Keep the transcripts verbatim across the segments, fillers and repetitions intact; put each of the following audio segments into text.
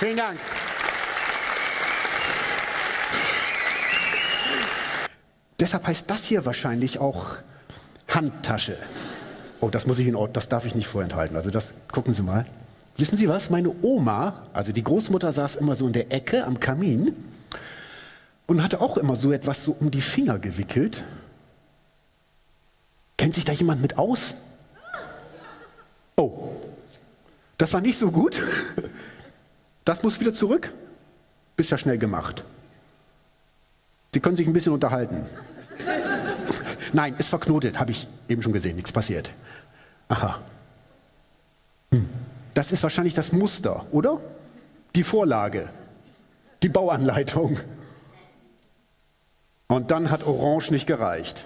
Vielen Dank. Deshalb heißt das hier wahrscheinlich auch Handtasche. Oh, das muss ich in Ordnung, das darf ich nicht vorenthalten. Also das, gucken Sie mal. Wissen Sie was? Meine Oma, also die Großmutter, saß immer so in der Ecke am Kamin und hatte auch immer so etwas so um die Finger gewickelt. Kennt sich da jemand mit aus? Oh, das war nicht so gut. Das muss wieder zurück. Ist ja schnell gemacht. Sie können sich ein bisschen unterhalten. Nein, ist verknotet, habe ich eben schon gesehen, nichts passiert. Aha. Hm. Das ist wahrscheinlich das Muster, oder? Die Vorlage, die Bauanleitung. Und dann hat Orange nicht gereicht.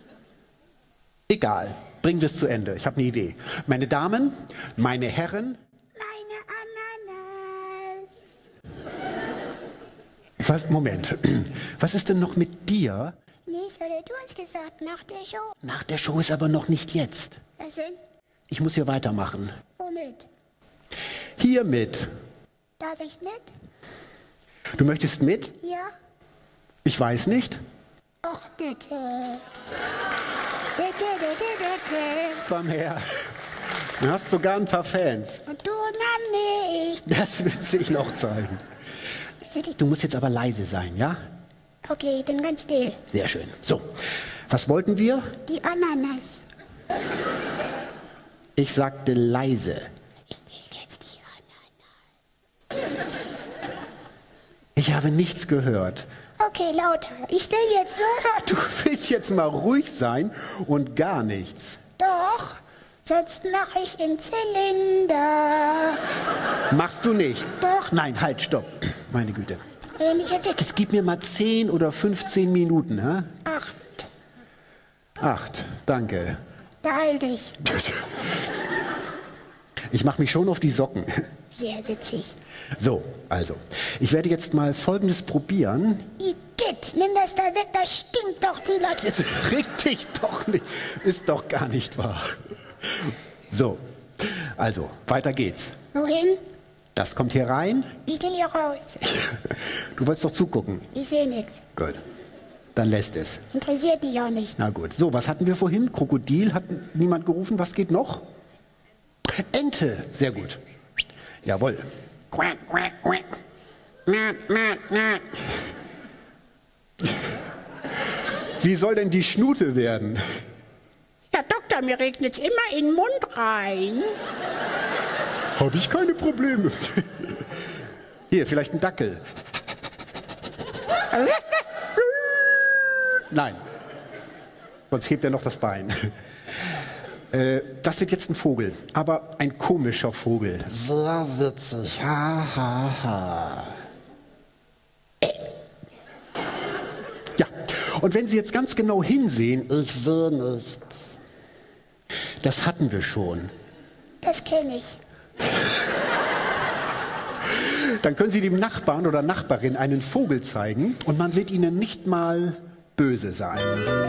Egal, bringen wir es zu Ende. Ich habe eine Idee. Meine Damen, meine Herren. Meine Ananas. Was, Moment, was ist denn noch mit dir? Nichts, oder du hast gesagt, nach der Show. Nach der Show ist aber noch nicht jetzt. Was denn? Ich muss hier weitermachen. Womit? Hiermit. Darf ich nicht? Du möchtest mit? Ja? Ich weiß nicht. Och, bitte. Bitte, bitte, bitte. Komm her. Du hast sogar ein paar Fans. Und du dann nicht. Das wird sich noch zeigen. Du musst jetzt aber leise sein, ja? Okay, dann ganz still. Sehr schön. So, was wollten wir? Die Ananas. Ich sagte leise. Ich will jetzt die Ananas. Ich habe nichts gehört. Okay, lauter. Ich stell jetzt so. Du willst jetzt mal ruhig sein und gar nichts. Doch, sonst mach ich in Zylinder. Machst du nicht? Doch. Nein, halt, stopp. Meine Güte. Wenn ich jetzt Jetzt gib mir mal zehn oder fünfzehn Minuten, hä? acht. Acht, danke. Beeil dich. Ich mache mich schon auf die Socken. Sehr witzig. So, also, ich werde jetzt mal Folgendes probieren. Igitt, nimm das da weg, das stinkt doch vielleicht. Jetzt reg dich doch nicht. Ist doch gar nicht wahr. So, also, weiter geht's. Wohin? Das kommt hier rein. Ich will hier raus. Du wolltest doch zugucken. Ich sehe nichts. Gut, dann lässt es. Interessiert dich auch nicht. Na gut. So, was hatten wir vorhin? Krokodil hat niemand gerufen. Was geht noch? Ente. Sehr gut. Jawohl. Quack, quack, quack. Na, na, na. Wie soll denn die Schnute werden? Herr Doktor, mir regnet's immer in den Mund rein. Habe ich keine Probleme. Hier, vielleicht ein Dackel. Was ist das? Nein. Sonst hebt er noch das Bein. Äh, das wird jetzt ein Vogel, aber ein komischer Vogel. Sehr witzig. Ha, ha, ha. Ja, und wenn Sie jetzt ganz genau hinsehen, ich sehe nichts. Das hatten wir schon. Das kenne ich. Dann können Sie dem Nachbarn oder Nachbarin einen Vogel zeigen und man wird Ihnen nicht mal böse sein.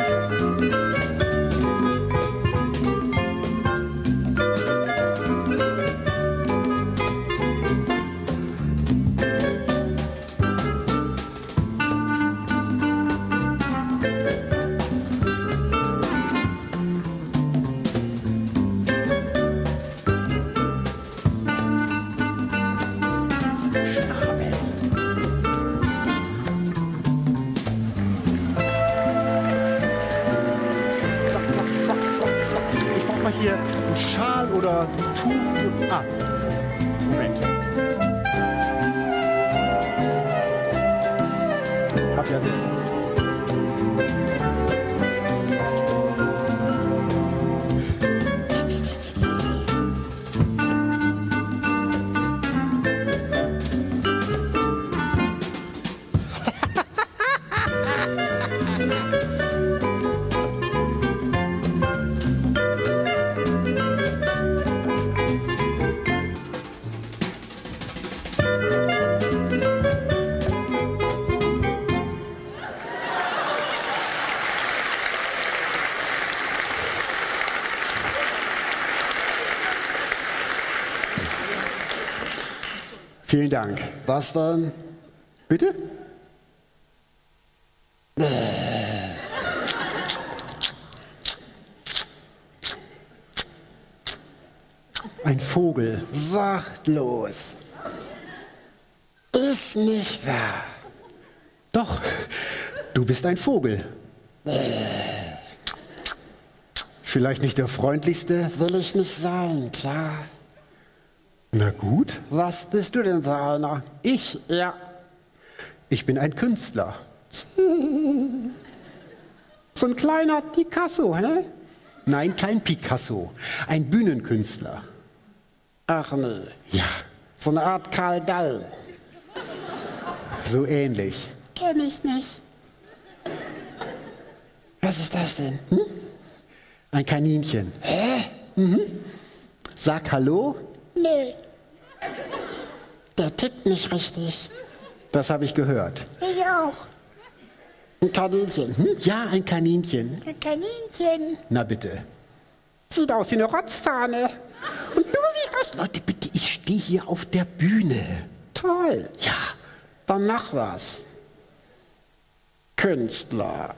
Hier ein Schal oder ein Tuch. Ah, Moment. Hab ja Sinn. Vielen Dank. Was denn? Bitte? Ein Vogel. Sachtlos. Ist nicht wahr. Doch, du bist ein Vogel. Vielleicht nicht der freundlichste? Will ich nicht sein, klar. Na gut. Was bist du denn für einer? Ich? Ja. Ich bin ein Künstler. So ein kleiner Picasso, hä? Nein, kein Picasso. Ein Bühnenkünstler. Ach nee. Ja, So eine Art Karl Dall. so ähnlich. Kenn ich nicht. Was ist das denn? Hm? Ein Kaninchen. Hä? Mhm. Sag Hallo. Nö, Der tickt nicht richtig. Das habe ich gehört. ich auch. Ein Kaninchen. Hm? Ja, ein Kaninchen. Ein Kaninchen. Na bitte. Sieht aus wie eine Rotzfahne. Und du siehst aus... Leute, bitte, ich stehe hier auf der Bühne. Toll. Ja, Dann mach was. Künstler.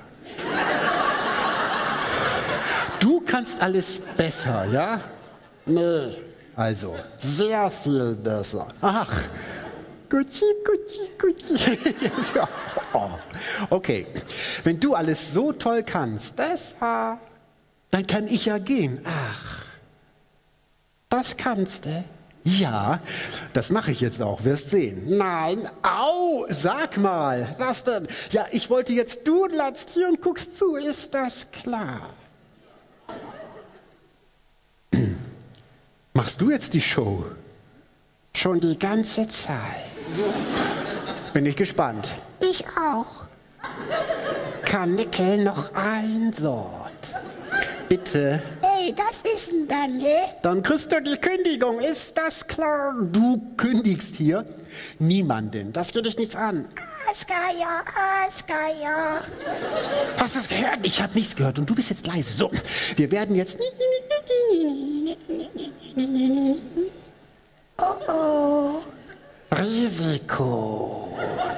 du kannst alles besser, ja? Nee, Also. sehr viel besser. Ach. Gucci, Gucci, Gucci. Ja. Oh. Okay, wenn du alles so toll kannst, Besser. dann kann ich ja gehen. Ach, Das kannst du. ja, das mache ich jetzt auch, wirst sehen. Nein. Au, sag mal. Was denn? Ja, ich wollte jetzt, Du latzt hier und guckst zu, ist das klar? machst du jetzt die Show? Schon die ganze Zeit. Bin ich gespannt. Ich auch. Karnickel noch ein Wort. Bitte. Hey, das ist denn dann, hä? Dann kriegst du die Kündigung, ist das klar? Du kündigst hier niemanden. Das geht dich nichts an. Askaya, Askaya. Hast du es gehört? Ich habe nichts gehört und du bist jetzt leise. So, wir werden jetzt... Oh oh. Risiko.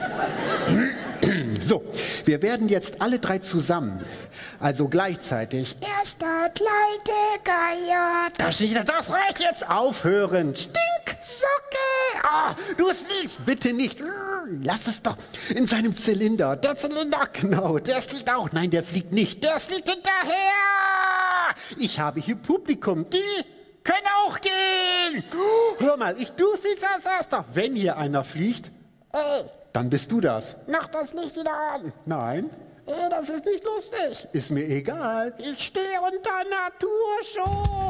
So, wir werden jetzt alle drei zusammen, also gleichzeitig... Erster Kleide Geier. Das, das reicht jetzt aufhören. Stinksocke! Ah, du sneakst bitte nicht. Lass es doch in seinem Zylinder. Der Zylinder, genau, der fliegt auch. Nein, der fliegt nicht. Der fliegt hinterher. Ich habe hier Publikum. Die können auch gehen. Hör mal, ich du siehst als erster. Wenn hier einer fliegt, Ey, dann bist du das. mach das Licht wieder an. Nein, Ey, das ist nicht lustig. ist mir egal. Ich stehe unter Naturschutz.